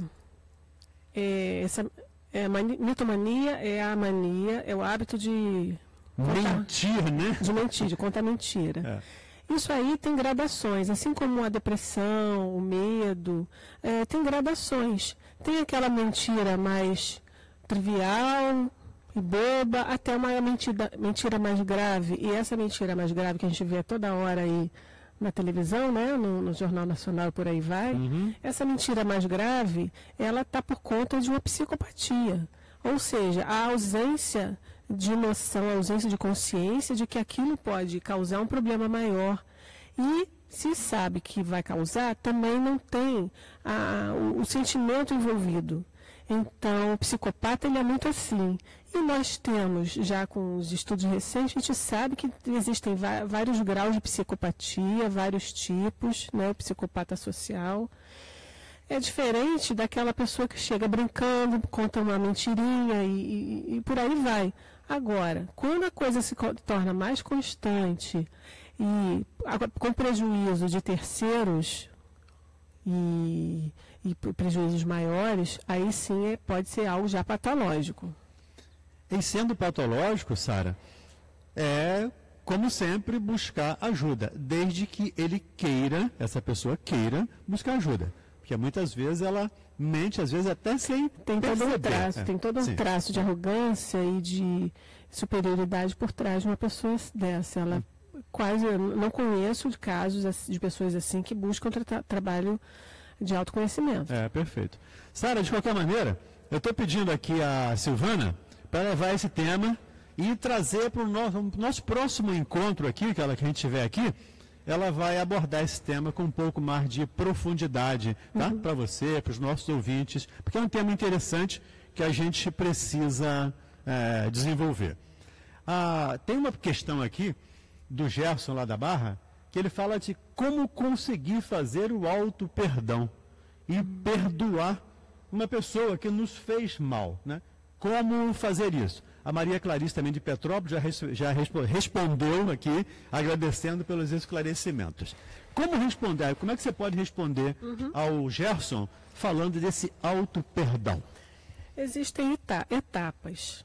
mitomania é a mania, é o hábito de mentir, né? De mentir, de contar mentira. Isso aí tem gradações, assim como a depressão, o medo, tem gradações. Tem aquela mentira mais trivial e boba, até uma mentira mais grave. E essa mentira mais grave que a gente vê toda hora aí na televisão, né, no Jornal Nacional, por aí vai, essa mentira mais grave, ela está por conta de uma psicopatia. Ou seja, a ausência de noção, a ausência de consciência de que aquilo pode causar um problema maior. E se sabe que vai causar, também não tem o sentimento envolvido. Então, o psicopata ele é muito assim. E nós temos, já com os estudos recentes, a gente sabe que existem vários graus de psicopatia, vários tipos, né, o psicopata social. É diferente daquela pessoa que chega brincando, conta uma mentirinha e por aí vai. Agora, quando a coisa se torna mais constante e com prejuízo de terceiros e prejuízos maiores, aí sim pode ser algo já patológico. E sendo patológico, Sara, como sempre, buscar ajuda, desde que ele queira, essa pessoa queira buscar ajuda. Porque muitas vezes ela mente, às vezes até sem perceber. Tem todo um traço de arrogância e de superioridade por trás de uma pessoa dessa. Ela quase, eu não conheço de casos de pessoas assim que buscam trabalho de autoconhecimento. Perfeito. Sara, de qualquer maneira, eu estou pedindo aqui a Silvana para levar esse tema e trazer para o nosso próximo encontro aqui, que a gente tiver aqui, ela vai abordar esse tema com um pouco mais de profundidade, tá? Para você, para os nossos ouvintes, porque é um tema interessante que a gente precisa desenvolver. Tem uma questão aqui do Gerson lá da Barra, que ele fala de como conseguir fazer o auto-perdão e perdoar uma pessoa que nos fez mal, né? Como fazer isso? A Maria Clarice, também de Petrópolis, já respondeu aqui, agradecendo pelos esclarecimentos. Como responder? Como é que você pode responder ao Gerson falando desse auto-perdão? Existem etapas.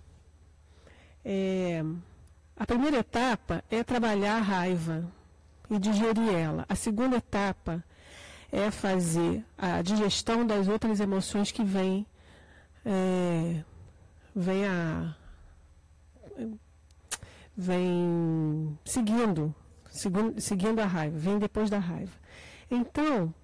A primeira etapa é trabalhar a raiva e digerir ela. A segunda etapa é fazer a digestão das outras emoções que vêm seguindo a raiva, vem depois da raiva. Então,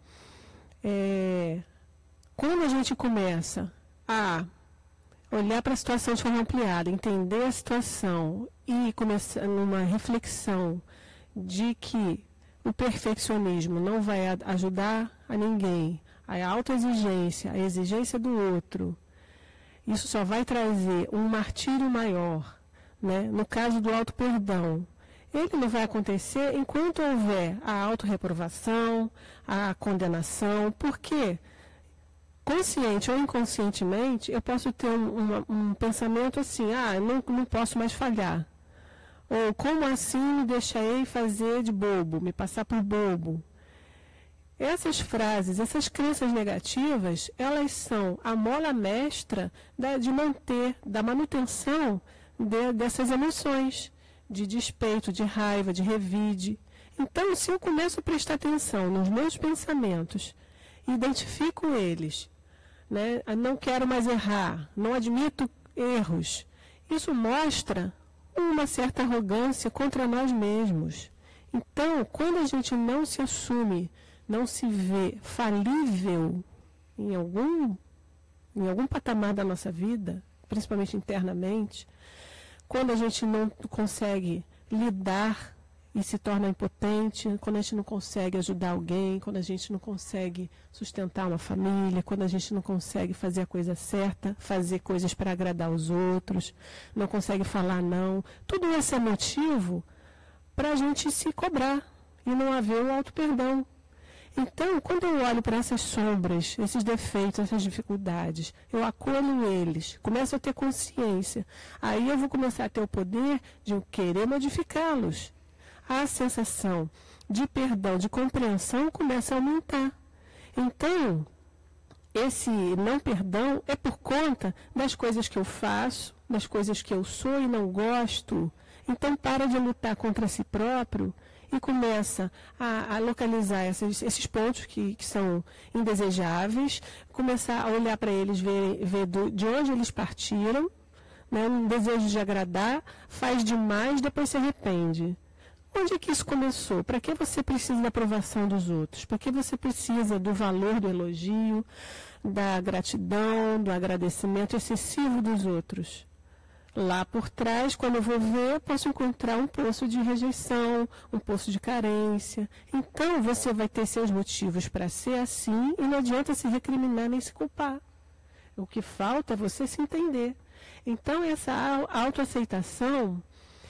quando a gente começa a olhar para a situação de forma ampliada, entender a situação e começar numa reflexão de que o perfeccionismo não vai ajudar a ninguém, a autoexigência, a exigência do outro, isso só vai trazer um martírio maior, né? No caso do auto-perdão, ele não vai acontecer enquanto houver a autorreprovação, a condenação, porque consciente ou inconscientemente eu posso ter um pensamento assim, eu não posso mais falhar. Ou como assim me deixarei fazer de bobo, me passar por bobo? Essas frases, essas crenças negativas, elas são a mola mestra da manutenção dessas emoções, de despeito, de raiva, de revide. Então, se eu começo a prestar atenção nos meus pensamentos, identifico eles, né? Não quero mais errar, não admito erros, isso mostra uma certa arrogância contra nós mesmos. Então, quando a gente não se assume, não se vê falível em algum patamar da nossa vida, principalmente internamente, quando a gente não consegue lidar e se torna impotente, quando a gente não consegue ajudar alguém, quando a gente não consegue sustentar uma família, quando a gente não consegue fazer a coisa certa, fazer coisas para agradar os outros, não consegue falar não, tudo isso é motivo para a gente se cobrar e não haver o auto-perdão. Então, quando eu olho para essas sombras, esses defeitos, essas dificuldades, eu acolho eles, começo a ter consciência, aí eu vou começar a ter o poder de eu querer modificá-los. A sensação de perdão, de compreensão começa a aumentar. Então, esse não perdão é por conta das coisas que eu faço, das coisas que eu sou e não gosto. Então, para de lutar contra si próprio e começa a localizar esses pontos que são indesejáveis, começar a olhar para eles, ver de onde eles partiram, né, um desejo de agradar, faz demais, depois se arrepende. Onde é que isso começou? Para que você precisa da aprovação dos outros? Para que você precisa do valor do elogio, da gratidão, do agradecimento excessivo dos outros? Lá por trás, quando eu vou ver, eu posso encontrar um poço de rejeição, um poço de carência. Então, você vai ter seus motivos para ser assim e não adianta se recriminar nem se culpar. O que falta é você se entender. Então, essa autoaceitação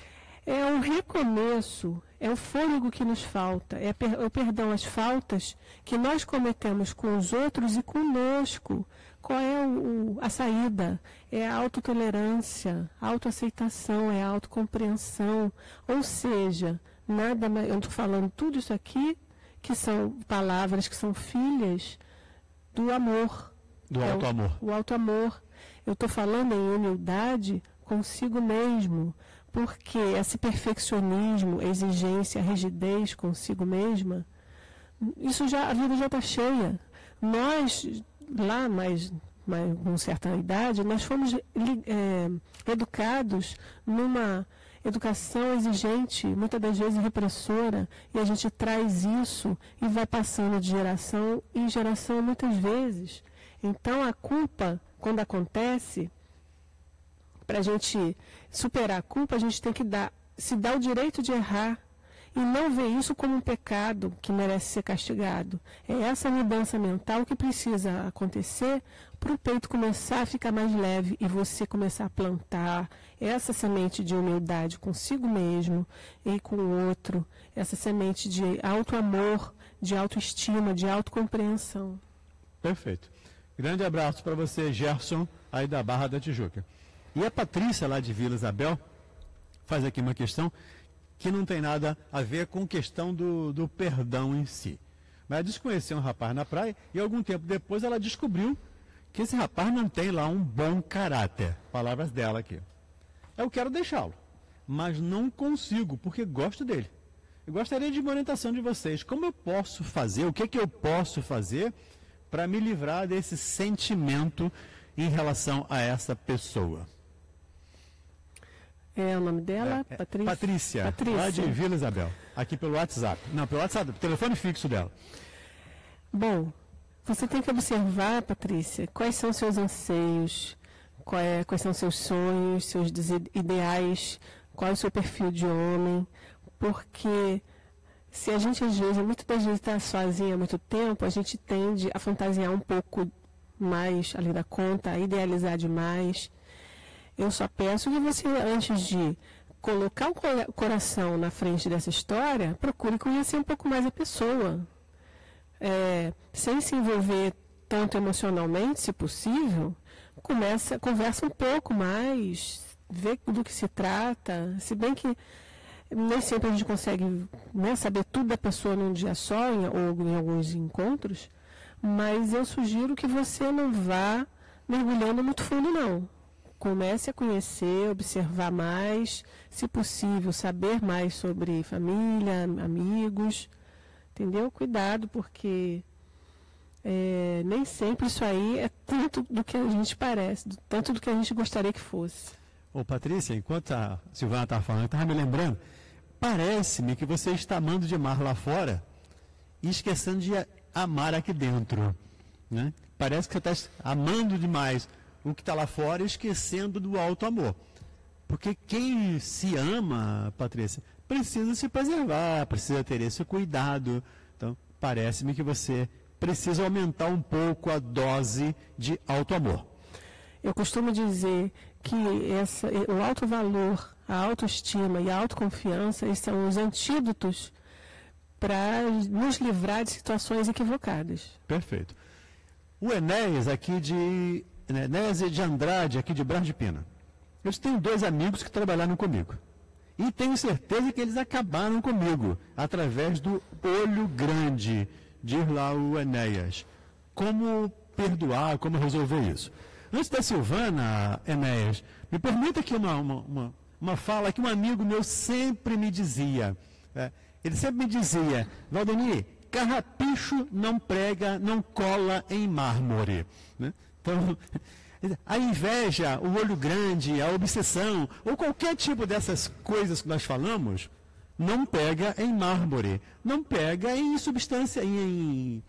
é um recomeço, é o fôlego que nos falta, é o perdão às faltas que nós cometemos com os outros e conosco. Qual é a saída? É a autotolerância, a autoaceitação, é a autocompreensão. Ou seja, nada mais, eu estou falando tudo isso aqui, que são palavras que são filhas do amor. Do auto-amor. O auto-amor. Eu estou falando em humildade consigo mesmo, porque esse perfeccionismo, exigência, rigidez consigo mesma, a vida já está cheia. Nós, lá mais com certa idade, nós fomos educados numa educação exigente, muitas das vezes repressora, e a gente traz isso e vai passando de geração em geração muitas vezes. Então, a culpa, quando acontece, para a gente superar a culpa, a gente tem que se dar o direito de errar e não ver isso como um pecado que merece ser castigado. É essa mudança mental que precisa acontecer para o peito começar a ficar mais leve e você começar a plantar essa semente de humildade consigo mesmo e com o outro, essa semente de auto-amor, de autoestima, de autocompreensão. Perfeito. Grande abraço para você, Gerson, aí da Barra da Tijuca. E a Patrícia, lá de Vila Isabel, faz aqui uma questão que não tem nada a ver com questão do perdão em si. Mas ela disse que conheceu um rapaz na praia e algum tempo depois ela descobriu que esse rapaz não tem lá um bom caráter. Palavras dela aqui. Eu quero deixá-lo, mas não consigo, porque gosto dele. Eu gostaria de uma orientação de vocês. Como eu posso fazer, o que eu posso fazer para me livrar desse sentimento em relação a essa pessoa? É o nome dela? Patrícia, lá de Vila Isabel. Aqui pelo WhatsApp. Não, pelo WhatsApp, telefone fixo dela. Bom, você tem que observar, Patrícia, quais são seus anseios, quais são seus sonhos, seus ideais, qual é o seu perfil de homem, porque se a gente, às vezes, muitas das vezes está sozinha há muito tempo, a gente tende a fantasiar um pouco mais além da conta, a idealizar demais. Eu só peço que você, antes de colocar o coração na frente dessa história, procure conhecer um pouco mais a pessoa. Sem se envolver tanto emocionalmente, se possível, conversa um pouco mais, vê do que se trata, se bem que nem sempre a gente consegue, né, saber tudo da pessoa num dia só, ou em alguns encontros, mas eu sugiro que você não vá mergulhando muito fundo, não. Comece a conhecer, observar mais, se possível, saber mais sobre família, amigos, entendeu? Cuidado, porque nem sempre isso aí é tanto do que a gente parece, tanto do que a gente gostaria que fosse. Ô Patrícia, enquanto a Silvana estava falando, eu estava me lembrando, parece-me que você está amando demais lá fora e esquecendo de amar aqui dentro, né? Parece que você está amando demais o que está lá fora e esquecendo do alto amor. Porque quem se ama, Patrícia, precisa se preservar, precisa ter esse cuidado. Então, parece-me que você precisa aumentar um pouco a dose de alto amor. Eu costumo dizer que o alto valor, a autoestima e a autoconfiança, esses são os antídotos para nos livrar de situações equivocadas. Perfeito. O Enéas de Andrade, aqui de Brás de Pina. Eu tenho 2 amigos que trabalharam comigo. E tenho certeza que eles acabaram comigo, através do olho grande, diz lá o Enéas. Como perdoar, como resolver isso? Antes da Silvana, Enéas, me permita aqui uma fala que um amigo meu sempre me dizia. Ele sempre me dizia, Valdemir, carrapicho não prega, não cola em mármore. Né? Então, a inveja, o olho grande, a obsessão, ou qualquer tipo dessas coisas que nós falamos, não pega em mármore, não pega em substância, em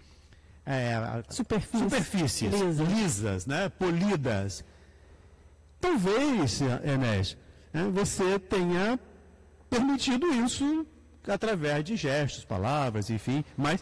superfícies lisas, né? Polidas. Talvez, Enéas, você tenha permitido isso através de gestos, palavras, enfim, mas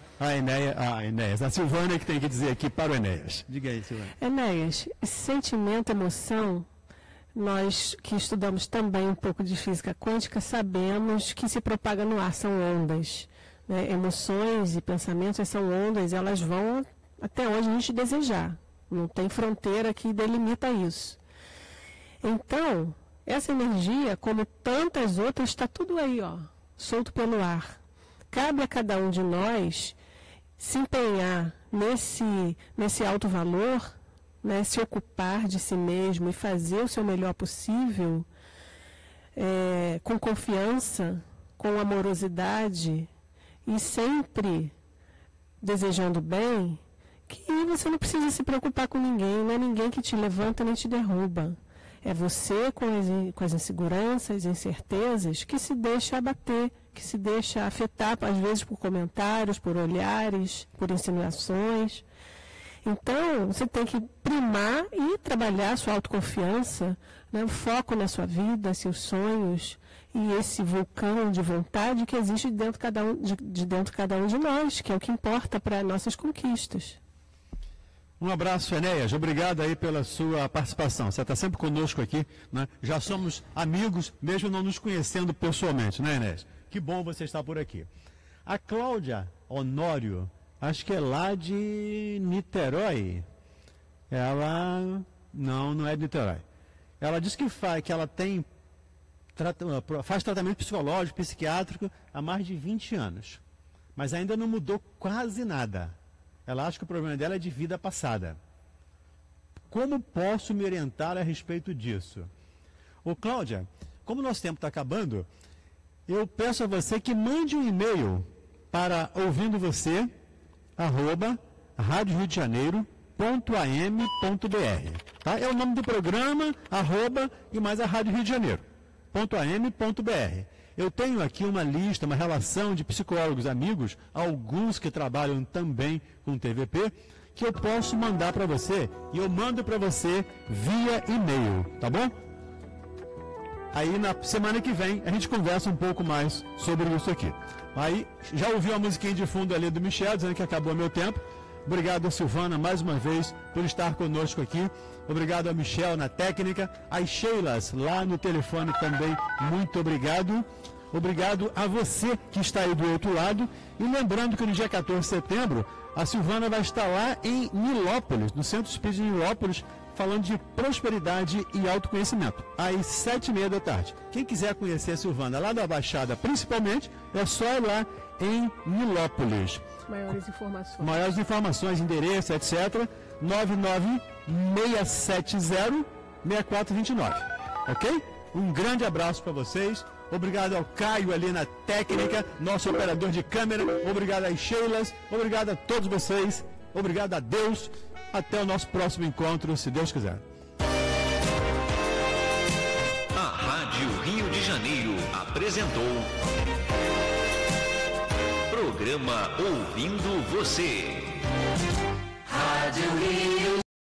a Silvana que tem que dizer aqui para o Enéas. Diga aí, Silvana. Enéas, esse sentimento, emoção, nós que estudamos também um pouco de física quântica, sabemos que se propaga no ar, são ondas. Né? Emoções e pensamentos são ondas, elas vão até onde a gente desejar. Não tem fronteira que delimita isso. Então, essa energia, como tantas outras, está tudo aí, ó, solto pelo ar. Cabe a cada um de nós se empenhar nesse alto valor, né, se ocupar de si mesmo e fazer o seu melhor possível, com confiança, com amorosidade e sempre desejando bem, que você não precisa se preocupar com ninguém, não é ninguém que te levanta nem te derruba. É você com as inseguranças, incertezas, que se deixa abater, que se deixa afetar, às vezes, por comentários, por olhares, por insinuações. Então, você tem que primar e trabalhar a sua autoconfiança, né, o foco na sua vida, seus sonhos e esse vulcão de vontade que existe dentro de cada um de nós, que é o que importa para nossas conquistas. Um abraço, Enéas. Obrigado aí pela sua participação. Você está sempre conosco aqui, né? Já somos amigos, mesmo não nos conhecendo pessoalmente, né, Enéas? Que bom você estar por aqui. A Cláudia Honório, acho que é lá de Niterói. Ela não é de Niterói. Ela diz que ela faz tratamento psicológico, psiquiátrico há mais de 20 anos. Mas ainda não mudou quase nada. Ela acha que o problema dela é de vida passada. Como posso me orientar a respeito disso? Ô Cláudia, como nosso tempo está acabando, eu peço a você que mande um e-mail para ouvindoVocê@radioriodejaneiro.am.br. Tá? É o nome do programa, e mais a Rádio Rio de Janeiro, .am.br. Eu tenho aqui uma lista, uma relação de psicólogos amigos, alguns que trabalham também com TVP, que eu posso mandar para você, e eu mando para você via e-mail, tá bom? Aí na semana que vem a gente conversa um pouco mais sobre isso aqui. Aí já ouviu a musiquinha de fundo ali do Michel, dizendo que acabou meu tempo. Obrigado a Silvana mais uma vez por estar conosco aqui. Obrigado a Michel na técnica, as Sheilas lá no telefone também, muito obrigado. Obrigado a você que está aí do outro lado. E lembrando que no dia 14 de setembro, a Silvana vai estar lá em Nilópolis, no Centro Espírita de Nilópolis, falando de prosperidade e autoconhecimento, às 7h30 da tarde. Quem quiser conhecer a Silvana lá da Baixada, principalmente, é só ir lá em Nilópolis. Maiores informações, endereço, etc. 99670-6429. Ok? Um grande abraço para vocês. Obrigado ao Caio ali na técnica, nosso operador de câmera. Obrigado às Sheilas. Obrigado a todos vocês. Obrigado a Deus. Até o nosso próximo encontro, se Deus quiser. Rio de Janeiro apresentou Programa Ouvindo Você. Rádio Rio